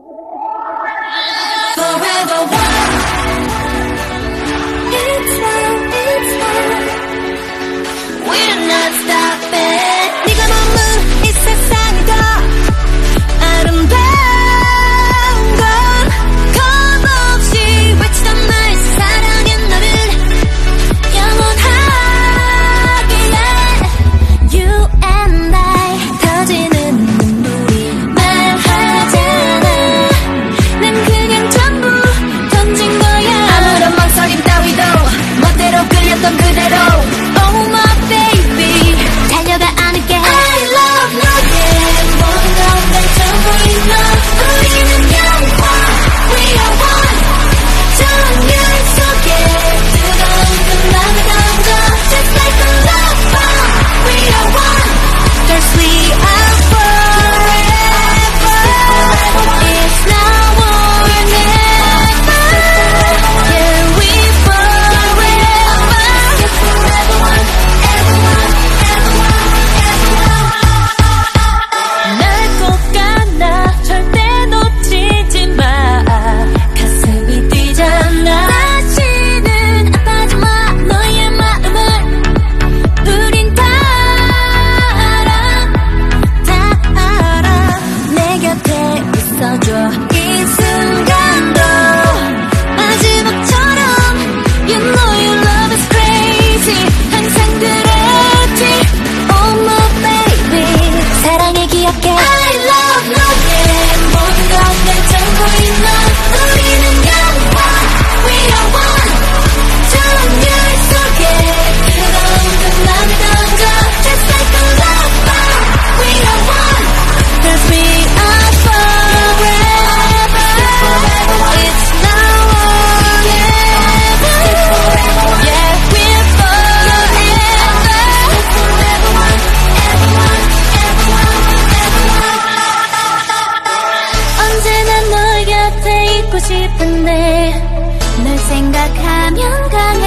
Forever one. It's love, it's love. We're not stopping. 네가 머문 이 세상이 더 아름다운 건 겁없이 외치던 날 사랑한 너를 영원하길래 You and I 터지는 눈물이 말하잖아. 난 그냥 전부 던진 거야. 아무런 망설임 따위도 멋대로 끌렸던 그대로 Oh my baby 달려가 안을게 I love 너의 모든 건 내 전부인 너 우리는 영원 We are one 정열 속에 뜨거운 끝나는 감정 Just like a love bomb We are one Girls we are forever It's now or never Yeah we forever It's forever one Everyone 날 꼭 안아 절대 놓치지 마 가슴이 뛰잖아 다시는 아파하지 마 너의 마음을 우린 다 알아 내 곁에 있어줘 이 순간도 마지막처럼 You know your love is crazy 항상 그랬지 Oh my baby 사랑해 기억해 I love 너의 모든 건 내 전부인 너 우리는 영원 We are one 정열 속에 뜨거운 끝나는 감정 Just like a love bomb We are one Cause we are forever It's now or never Yeah we're forever Forever one Everyone 언제나 널 곁에 있고 싶은데 널 생각하면 가면